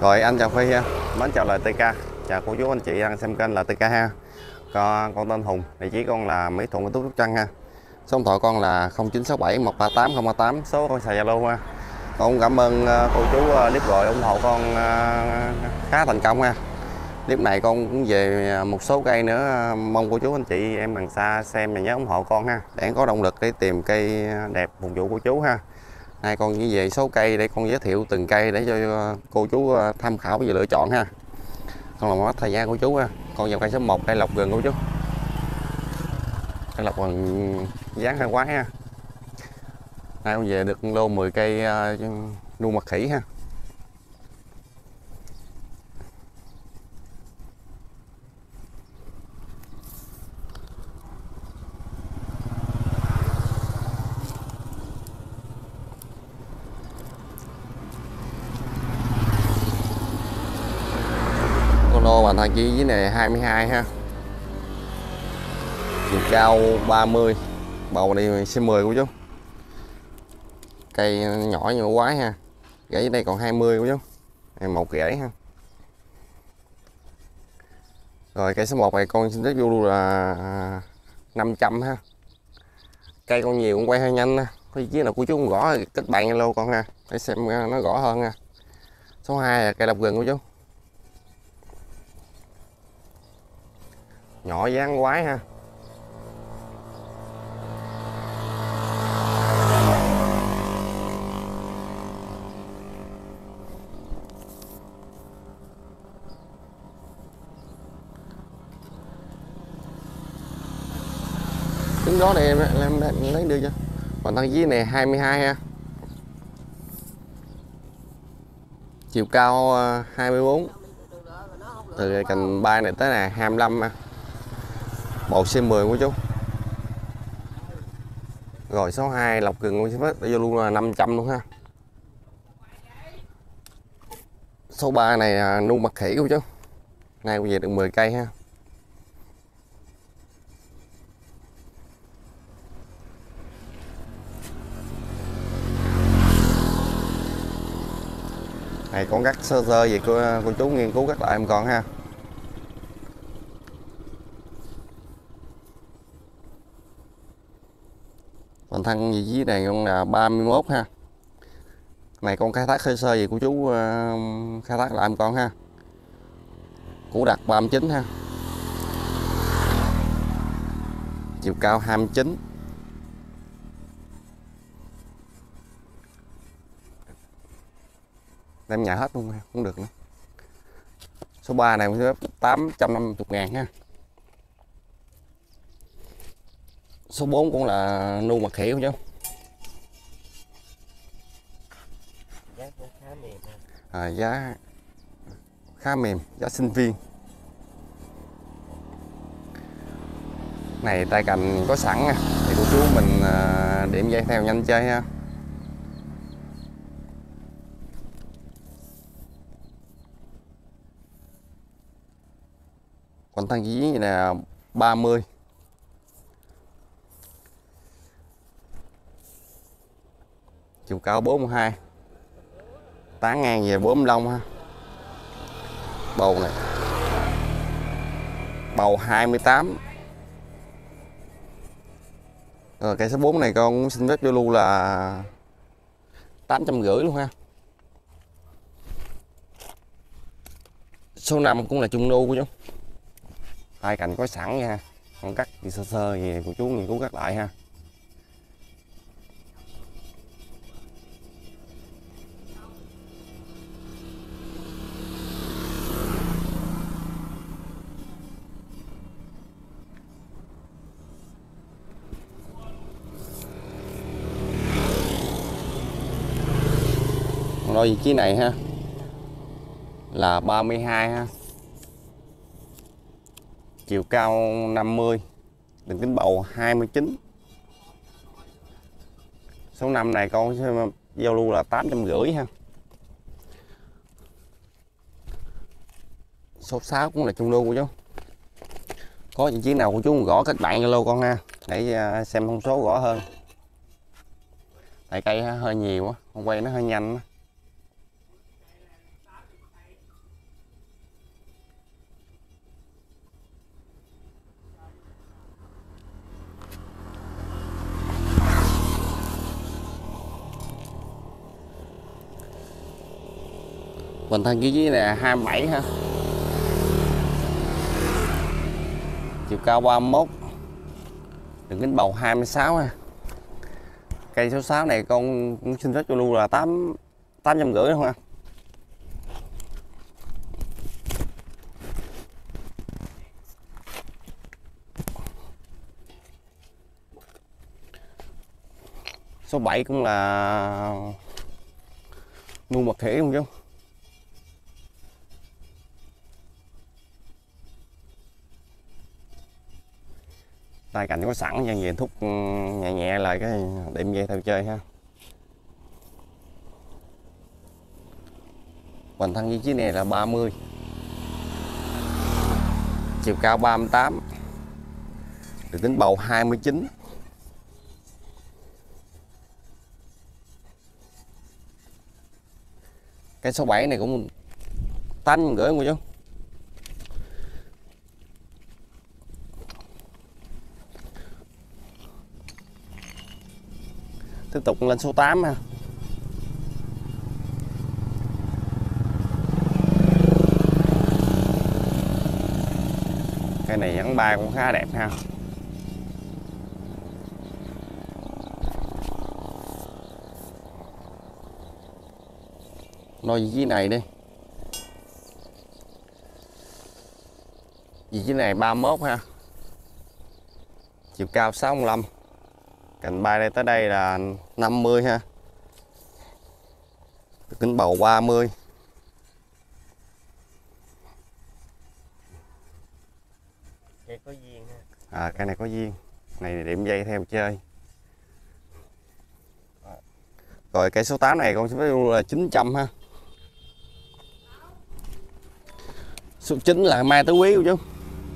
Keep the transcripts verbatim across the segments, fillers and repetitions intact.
Rồi anh chào Phi ha, mến chào lời tê ca, chào cô chú anh chị đang xem kênh là tê ca ha. Con, con tên Hùng, địa chỉ con là Mỹ Thuận, Tú Trúc Trăng ha. Số điện thoại con là không chín sáu bảy một ba tám không ba tám, số con xài Zalo ha. Con cảm ơn cô chú clip rồi ủng hộ con khá thành công ha. Clip này con cũng về một số cây nữa, mong cô chú anh chị em bằng xa xem và nhớ ủng hộ con ha, để có động lực để tìm cây đẹp phục vụ cô chú ha. Nay con chỉ về số cây để con giới thiệu từng cây để cho cô chú tham khảo và lựa chọn ha. Con làm mất thời gian của chú ha. Con vào cây số một cây lộc gừng của chú. Cây lộc gừng dáng hơi quá ha. Nay con về được lô mười cây nuôi mật khỉ ha. Lô bàn thang chi dưới này hai mươi hai ha, chiều cao ba mươi, bầu này xê mười của chú. Cây nhỏ như quái ha, rễ dưới đây còn hai mươi của chú, này một rễ ha. Rồi cây số một này con xin phép vô luôn là năm trăm ha. Cây con nhiều con quay hơi nhanh ha, có chí nào của chú không gõ kết bạn alo con ha, để xem nó rõ hơn ha. Số hai là cây lộc gừng của chú, nhỏ dáng quái ha. Trứng đó này em, em, em lấy đưa cho. Còn thân dưới này hai mươi hai ha, chiều cao hai mươi bốn, từ cành ba này tới này hai mươi lăm ha. Bộ xê mười của chú. Rồi số hai lộc gừng của chú vô luôn là năm trăm luôn ha. Số ba này nuôi mật khỉ của chú. Nay về được mười cây ha. Này con cắt sơ sơ vậy cô, cô chú nghiên cứu cắt lại em con ha. Còn thân gì dưới này con là ba mươi mốt ha. Này con khai thác sơ sơ gì của chú uh, khai thác lại em con ha. Củ đặc ba mươi chín ha. Chiều cao hai mươi chín. Đem nhà hết luôn ha, cũng được nữa. Số ba này tám trăm năm mươi ngàn ha. Số bốn cũng là nuôi mật khỉ không chú? Giá cũng khá mềm ha. À, giá khá mềm, giá sinh viên. Này tay cành có sẵn nha, thì cô chú mình à, điểm dây theo nhanh chơi ha. Còn thân dưới là ba mươi. Chiều cao bốn mươi hai. Tán ngang về bốn mươi lăm ha. Bầu này. Bầu hai mươi tám. Rồi cây số bốn này con xin phép vô luôn là tám trăm rưỡi luôn ha. Số năm cũng là trung nu của chú. Hai cành có sẵn nha. Con cắt gì sơ sơ gì của chú nghiên cứu cắt lại ha. Đôi vị trí này ha là ba mươi hai ha, chiều cao năm mươi, đường kính bầu hai mươi chín. Số năm này con sẽ giao lưu là tám trăm rưỡi ha. Số sáu cũng là trung lưu của chú. Có vị trí nào của chú gõ kết bạn alo con ha, để xem thông số rõ hơn. Tại cây hơi nhiều á, con quay nó hơi nhanh á. Hoành thân dưới là hai mươi bảy ha. Chiều cao ba mươi mốt. Đường kính bầu hai mươi sáu ha. Cây số sáu này con cũng xin phép cho luôn là tám tám trăm rưỡi không ha. Số bảy cũng là nuôi mật khỉ không chú. Tay cạnh có sẵn cho về thúc nhẹ nhẹ lại cái điểm dây theo chơi ha. Hoành thân vị trí này là ba mươi. Chiều cao ba mươi tám. Đường kính bầu hai mươi chín. Cái số bảy này cũng tám rưỡi không chú. Tiếp tục lên số tám ha. Cái này vẫn bay cũng khá đẹp ha. Nói vị trí này đi. Vị trí này ba mươi mốt ha. Chiều cao sáu mươi lăm. Cành bay đây tới đây là năm mươi ha. Kính bầu ba mươi. Cây có duyên ha. À, cây này có duyên. Này điểm dây theo chơi. Rồi cây số tám này con sẽ phải là chín trăm ha. Số chín là mai tứ quý của chú.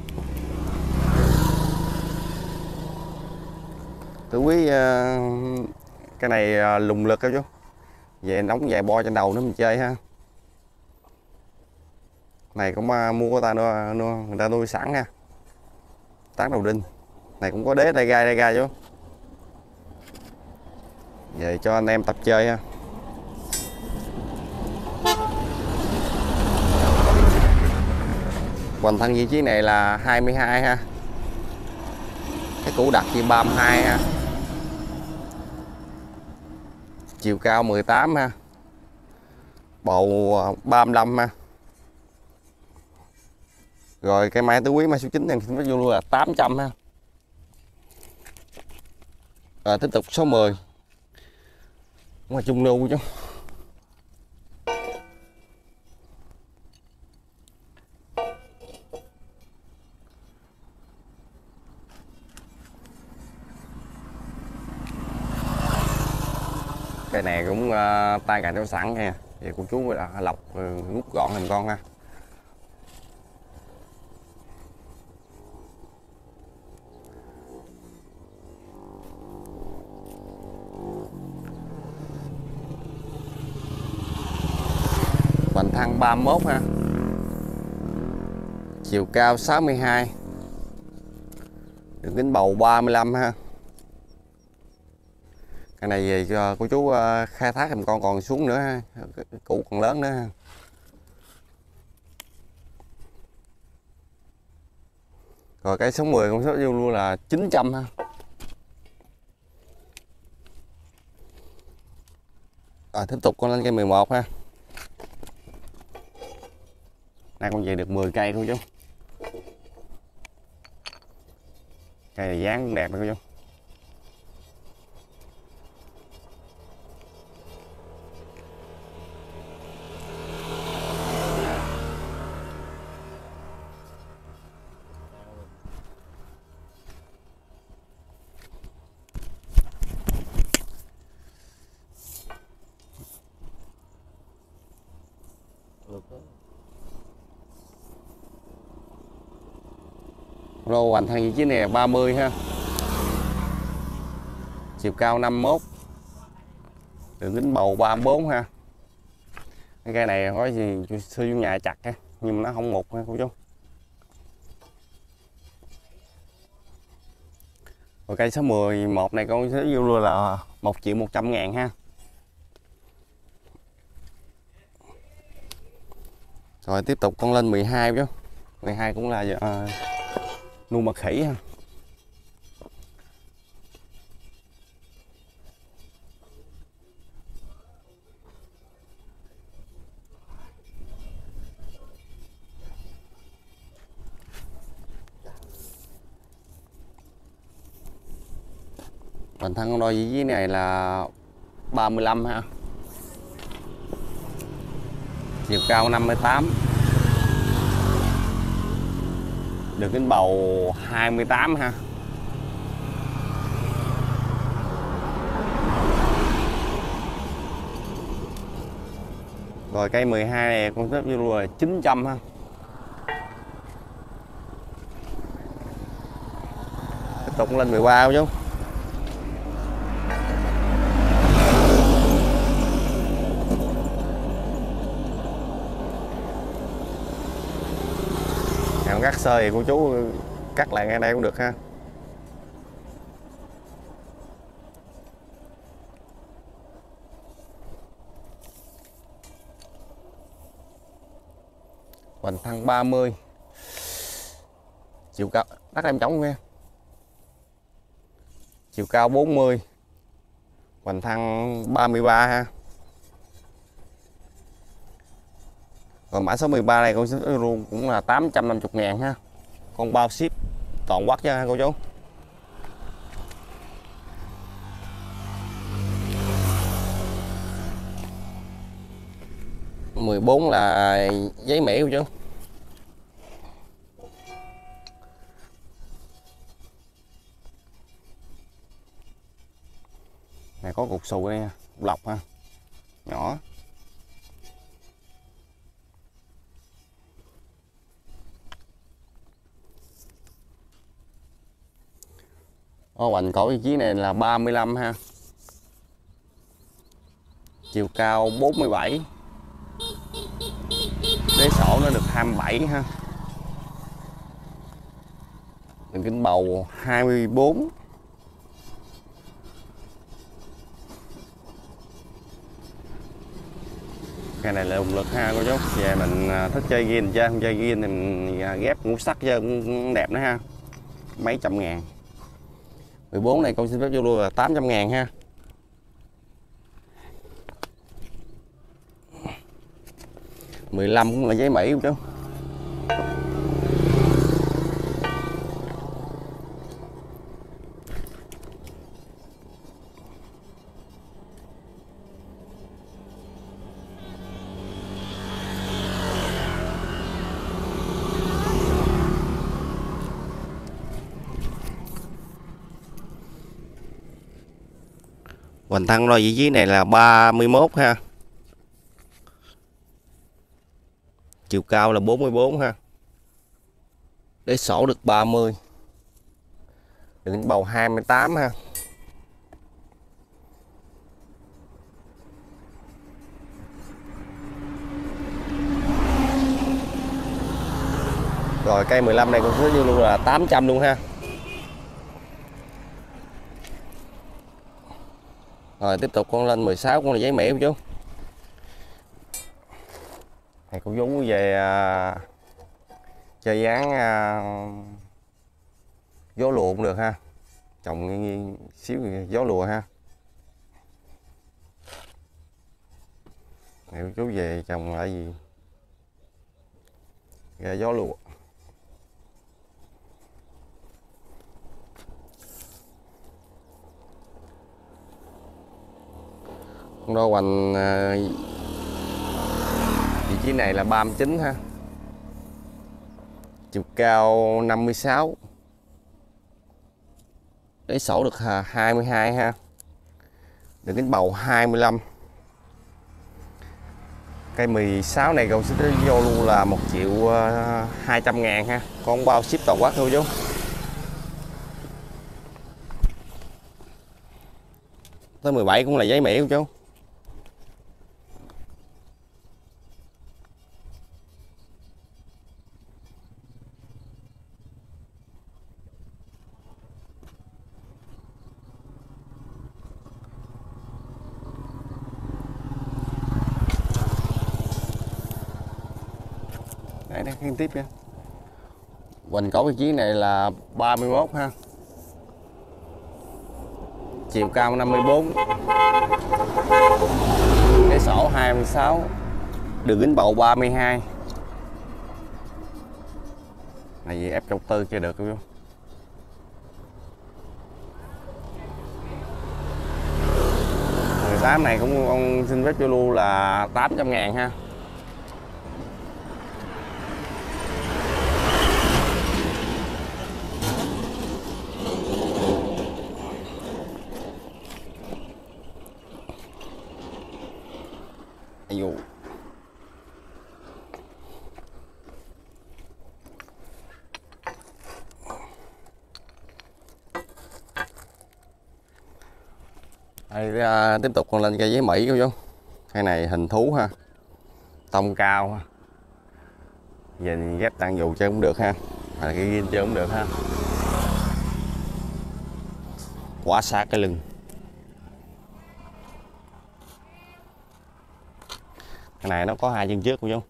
Tứ quý uh, cái này uh, lùng lực đó chú. Về đóng vài bo trên đầu nữa mình chơi ha. Này cũng uh, mua của ta nuôi, nuôi, người ta nuôi sẵn ha. Tán đầu đinh. Này cũng có đế tay gai tay gai chú. Về cho anh em tập chơi ha. Hoành thân vị trí này là hai mươi hai ha. Cái củ đặt thì ba mươi hai ha. Chiều cao mười tám ha. Bầu ba mươi lăm ha. Rồi cây mai tứ quý mai số chín này nó vô luôn là tám trăm ha. Rồi tiếp tục số mười. Cũng là chung lưu chứ. Cây này cũng uh, tay cạnh cho sẵn nha. Vậy cô chú đã lọc uh, rút gọn thành con ha. Hoành thân ba mươi mốt ha. Chiều cao sáu mươi hai. Đường kính bầu ba mươi lăm ha. Cái này về cho cô chú khai thác thêm con còn xuống nữa ha. Củ còn lớn nữa ha. Rồi cái số mười con số vô luôn là chín trăm ha. À, tiếp tục con lên cây mười một ha. Nay con về được mười cây thôi chú. Cây này dáng cũng đẹp thôi chú. Lô hoành thân vị trí này là ba mươi ha. Chiều cao năm mươi mốt. Đường kính bầu ba mươi bốn ha. Cái cây này có gì sư vô nhà chặt ha, nhưng mà nó không mục ha cô chú. Rồi cây số mười một này con sẽ vô luôn là một triệu một trăm ngàn ha. Rồi tiếp tục con lên mười hai chứ. mười hai cũng là uh, nuôi mật khỉ ha. Bản thân con đôi dí này là ba mươi lăm ha. Chiều cao năm mươi tám. Đường kính bầu hai mươi tám ha. Rồi cây mười hai này con xếp vô là chín trăm ha. Tiếp tục lên mười ba chứ. Nào cắt sơ thì cô chú cắt lại ngay đây cũng được ha. Hoành thân ba mươi. Chiều cao đắt em trống nha. Chiều cao bốn mươi. Hoành thân ba mươi ba ha. Còn mã số mười ba này con sẽ luôn cũng là tám trăm năm mươi ngàn ha. Con bao ship toàn quốc nha cô chú. mười bốn là giấy mẻ cô chú. Này có cục xù đây nha, lọc ha. Nhỏ. Ô, hoành cổ vị trí này là ba mươi lăm ha. Chiều cao bốn mươi bảy. Đế sổ nó được hai mươi bảy ha. Đường kính bầu hai mươi bốn. Cái này là động lực ha cô chú. Về mình thích chơi ghiên chơi, không chơi ghiên thì mình ghép ngũ sắc chơi cũng đẹp nữa ha. Mấy trăm ngàn. mười bốn này con xin phép vô luôn là tám trăm ngàn ha. mười lăm cũng là giấy Mỹ không chú. Hoành thân đôi vị trí này là ba mươi mốt ha. Chiều cao là bốn mươi bốn ha. Đế sổ được ba mươi. Đường bầu hai mươi tám ha. Rồi cây mười lăm này con sẽ luôn là tám trăm luôn ha. Rồi tiếp tục con lên mười sáu con là giấy mẻ của chú. Này cô chú về uh, chơi dáng uh, gió lùa cũng được ha. Trồng nghiêng nghiêng xíu gió lùa ha. Này cô chú về trồng lại gì ra gió lùa. Con đo hoành uh, vị trí này là ba mươi chín ha. Chiều cao năm mươi sáu. Đế sổ được hai mươi hai ha. Đường kính bầu hai mươi lăm. Cây mười sáu này cầu sẽ vô luôn là một triệu hai trăm ngàn ha. Con bao ship toàn quốc thôi chú. Tới mười bảy cũng là giấy Mỹ không chú. để khiên tiếp nha. Hoành cổ vị trí này là ba mươi mốt ha. Chiều cao năm mươi bốn. Cái sổ hai mươi sáu. Đường kính bầu ba mươi hai. Này gì ép trong tư chưa được không? mười tám này cũng ông xin phép cho lưu là tám trăm ngàn ha. Ây đây, à, tiếp tục con lên cây giấy Mỹ cô chú. Cây này hình thú ha, tông cao ha, nhìn ghép tàn dù chơi cũng được ha, hay là cái ghiên chơi cũng được ha. Quá sát cái lưng. Cái này nó có hai chân trước cô chú.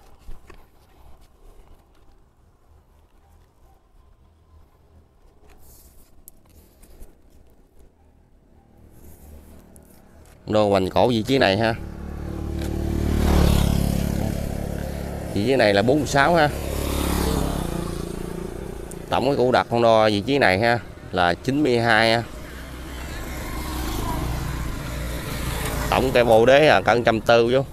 Đô hoành cổ vị trí này ha. Vị trí này là bốn mươi sáu ha. Tổng cái củ đặt con đo vị trí này ha là chín mươi hai ha. Tổng cây bồ đế là cỡ một trăm tư chú.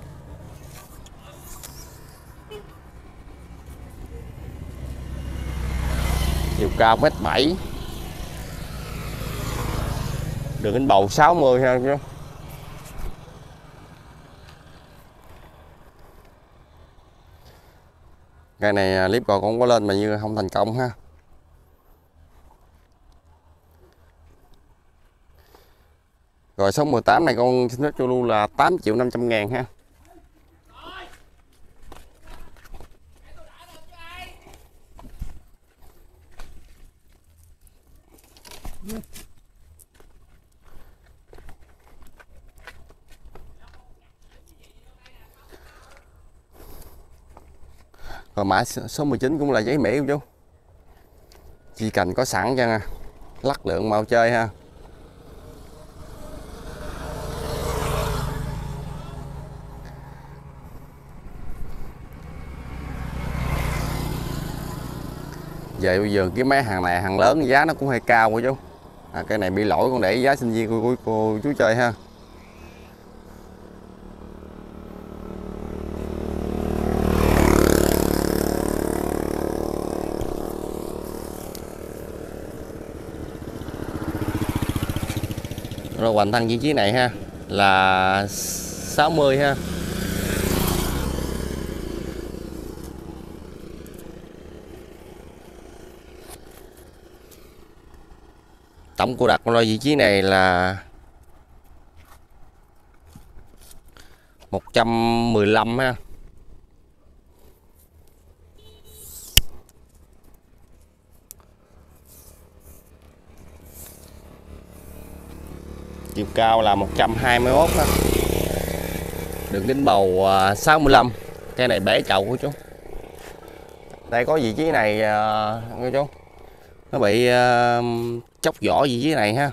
Chiều cao mét bảy. Đường kính bầu sáu mươi ha chú. Cây này clip còn không có lên mà như không thành công ha. Rồi số mười tám này con xin phép cho luôn là tám triệu năm trăm ngàn ha. Rồi mã số mười chín cũng là giấy Mỹ không chú. Chi cành có sẵn cho nha. Lắc lượng mau chơi ha. Về bây giờ cái mấy hàng này hàng lớn giá nó cũng hơi cao quá chú. À, cái này bị lỗi con để giá sinh viên của, của, của chú chơi ha. Rồi hoành thân vị trí này ha là sáu mươi ha. Tổng cô đặt con lôi vị trí này là một trăm mười lăm ha. Chiều cao là một trăm hai mươi mốt ha. Đường kính bầu sáu mươi lăm. Cái này bể chậu của chú. Đây có vị trí này nghe chú. Nó bị uh, chóc vỏ vị trí này ha.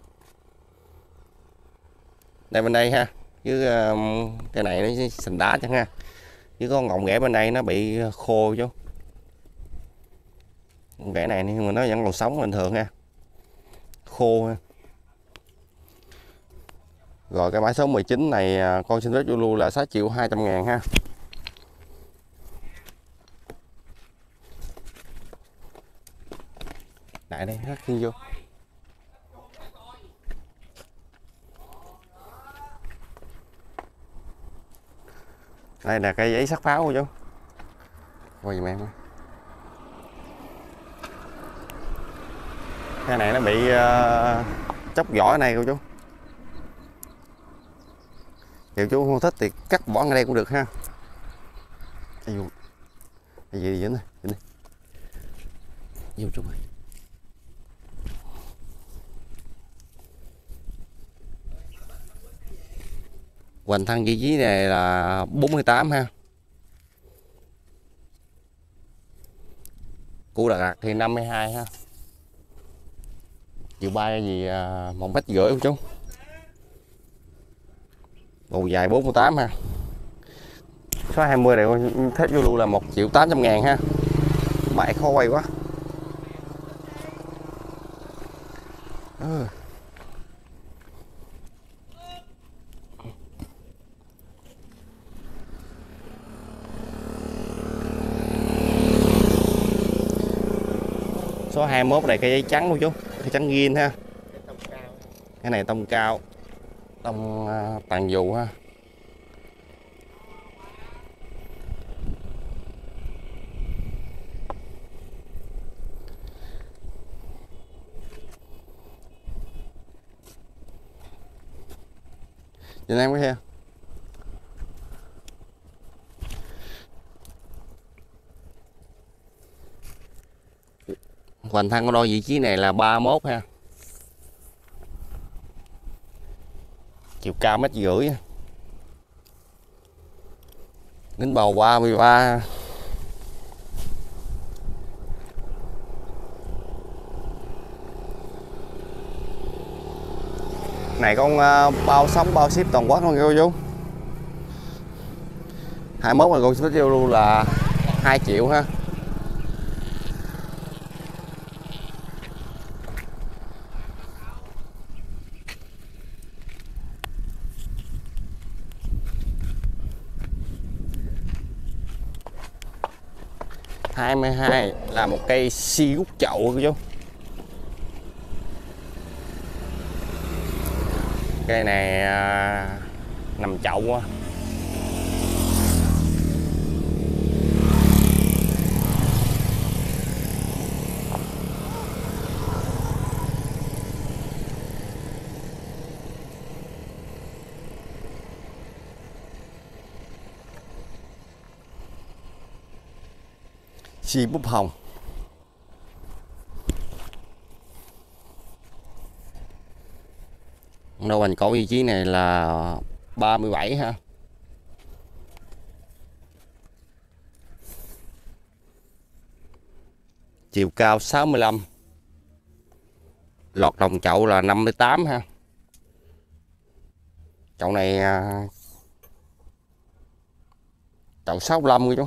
Đây bên đây ha. Với uh, cái này nó sình đá chẳng ha. Với con ngọn ghẻ bên đây nó bị khô chú. Con ghẻ này nhưng mà nó vẫn còn sống bình thường ha. Khô ha. Rồi cái mã số mười chín này con xin phép chú lưu là sáu triệu hai trăm ngàn ha. Lại đây hát khiên vô. Đây là cây giấy sắt pháo của chú. Coi giùm em. Cái này nó bị uh, chóc vỏ ở này cô chú. Nếu chú không thích thì cắt bỏ ở đây cũng được ha. Ây dụ. Cái gì vậy này? Vô chú ơi. Hoành thân vị trí này là bốn mươi tám ha. Củ Đà Lạt thì năm mươi hai ha. Chiều bay gì à, một mét rưỡi không chú. Bầu dài bốn mươi tám ha. Số hai mươi này thép vô luôn là một triệu tám trăm ngàn ha. Bãi khó quay quá. Ừ. Số hai mươi mốt này cây giấy trắng của chú, cây trắng ghiên ha. Cái này tông cao, tông uh, tàn dù ha. Nhìn em cái ha. Hoành thân của đôi vị trí này là ba mươi mốt ha. Chiều cao mét rưỡi. Đến bầu ba mươi ba. Này con uh, bao sóng bao ship toàn quốc luôn cô chú. hai mươi mốt này con ship vô luôn là hai triệu ha. hai mươi hai là một cây si rút chậu cô chú. Cây này à, nằm chậu quá. Si búp hồng. Đâu hoành cổ vị trí này là ba mươi bảy ha. Chiều cao sáu mươi lăm. Lọt đồng chậu là năm mươi tám ha. Chậu này chậu sáu mươi lăm của chú.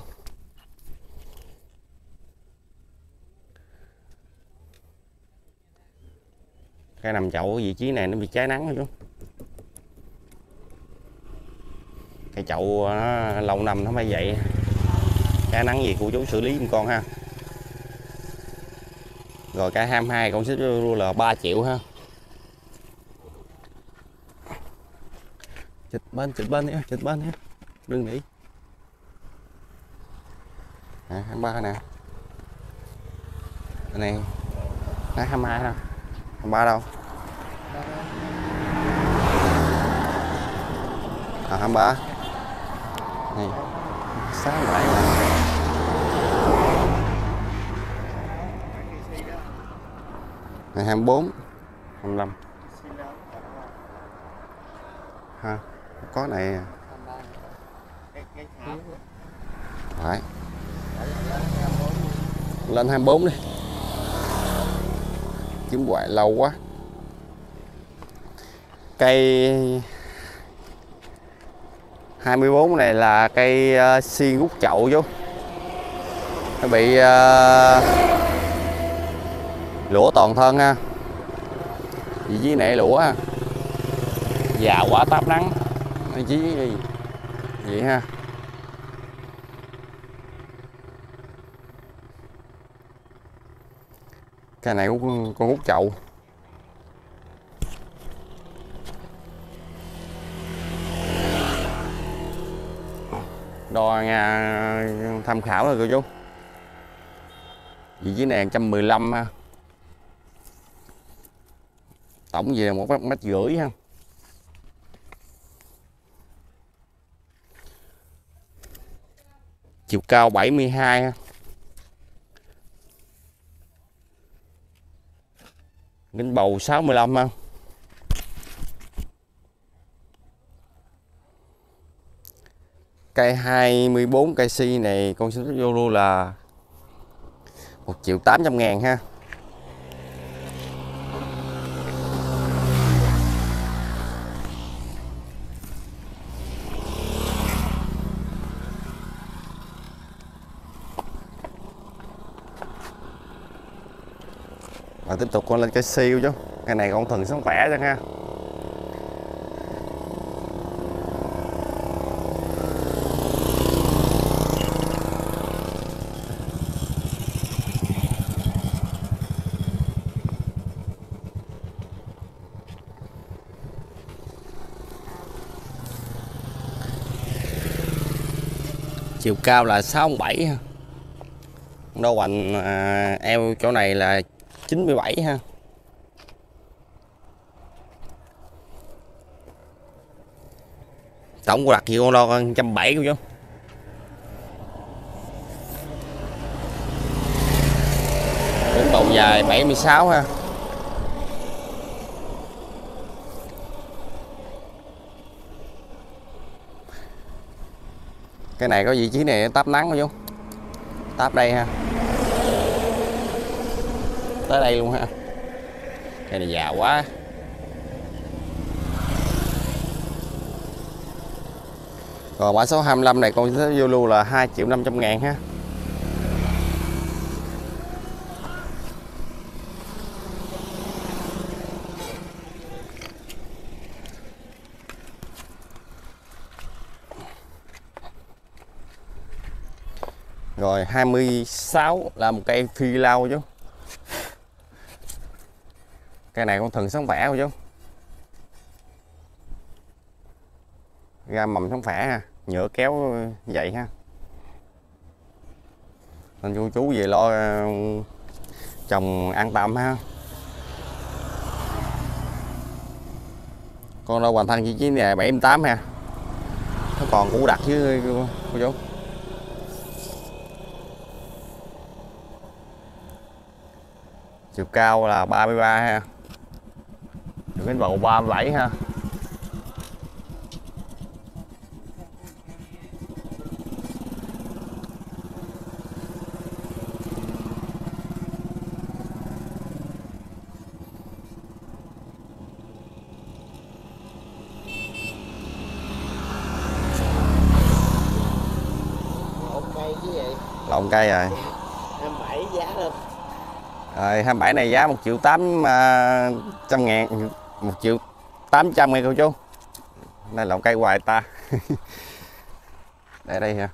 Cái nằm chậu ở vị trí này nó bị cháy nắng rồi chú. Cái chậu nó lâu năm nó mới vậy. Cháy nắng gì cô chú xử lý giùm con ha. Rồi cái hai mươi hai con xích luôn là ba triệu ha. Chịch bên chịch bên nhé, chịch bên nhé. Đừng nghỉ. À, hai mươi ba nè. Cái này nó hai mươi hai nè. hai mươi ba đâu? À hai mươi ba. Này. Sáng lại mà. Này hai mươi bốn, hai mươi lăm. Ha, có này. Phải. Lên hai mươi bốn đi. Kiếm hoài lâu quá. Cây hai mươi bốn này là cây uh, xiên rút chậu chú. Nó bị uh, lũa toàn thân ha. Vị trí này lũa ha. Già quá táp nắng. Vị trí gì vậy ha. Cái này cũng con hút chậu. Đo nha, tham khảo rồi cô chú. Vị trí này một trăm mười lăm ha. Tổng về một mét rưỡi ha. Chiều cao bảy mươi hai ha. Kính bầu sáu mươi lăm ha. Cây hai mươi bốn cây si này con sẽ vô luôn là một triệu tám trăm ngàn ha. Và tiếp tục con lên cây siêu chứ. Cái này con thần sống khỏe chứ ha. Chiều cao là sáu bảy ha. Đo hoành à, eo chỗ này là chín mươi bảy ha. Tổng của đặt gì con đo một trăm bảy mươi chú. Đến bầu dài bảy mươi sáu ha. Cái này có vị trí này táp nắng không chú? Táp đây ha. Tới đây luôn ha. Cái này già quá. Còn mã số hai mươi lăm này con sẽ vô lưu là hai triệu năm trăm ngàn ha. Rồi hai mươi sáu là một cây phi lao chú. Cây này con thần sống khỏe không chú? Ra mầm sống khỏe ha, nhựa kéo vậy ha. Nên chú chú về lo trồng an tâm ha. Con đâu hoàn thành vị trí này bảy mươi tám ha. Nó còn củ đặt chứ cô chú. Chiều cao là ba mươi ba ha. Được đến bầu ba mươi bảy ha. Cây chứ vậy? Lộn cây rồi. hai mươi bảy giá lên. Rồi hai mươi bảy này giá một triệu tám trăm ngàn, một triệu tám trăm nghe cô chú. Đây lộn cây hoài ta. Để đây ha.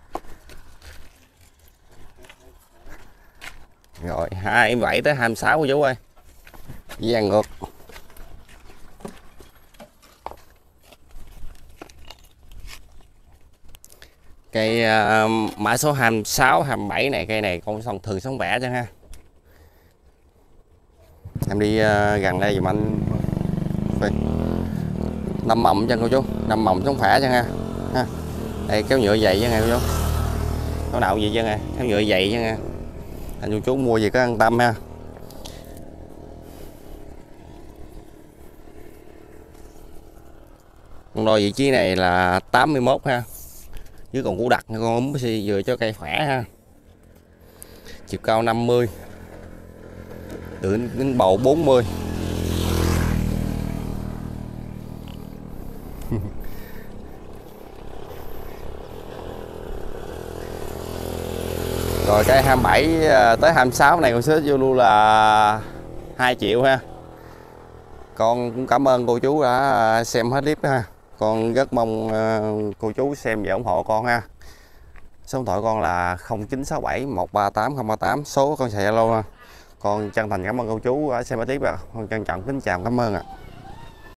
Rồi hai mươi bảy tới hai mươi sáu cô chú ơi. Vàng ngược. Cây uh, mã số hai mươi sáu, hai mươi bảy này, cây này con son thường sống vẽ chứ ha. Em đi uh, gần đây dùm anh. Năm mộng cho cô chú, năm mộng sống khỏe chứ ha. ha. Đây kéo nhựa dày chứ nghe cô chú. Có nào gì chứ nghe, kéo nhựa dày chứ nghe. Anh chú chú mua gì có an tâm ha. Con đo vị trí này là tám mươi mốt ha. Chứ còn củ đặt con ốm vừa cho cây khỏe ha. Chiều cao năm mươi. Từ đến bầu bốn mươi. Rồi cây hai mươi bảy tới hai mươi sáu này con xếp vô luôn là hai triệu ha. Con cũng cảm ơn cô chú đã xem hết clip ha. Con rất mong cô chú xem và ủng hộ con ha. Số điện thoại con là không chín sáu bảy một ba tám không ba tám, số con xài Zalo ha. Con chân thành cảm ơn cô chú đã xem hết clip. Con trân trọng kính chào cảm ơn ạ. À.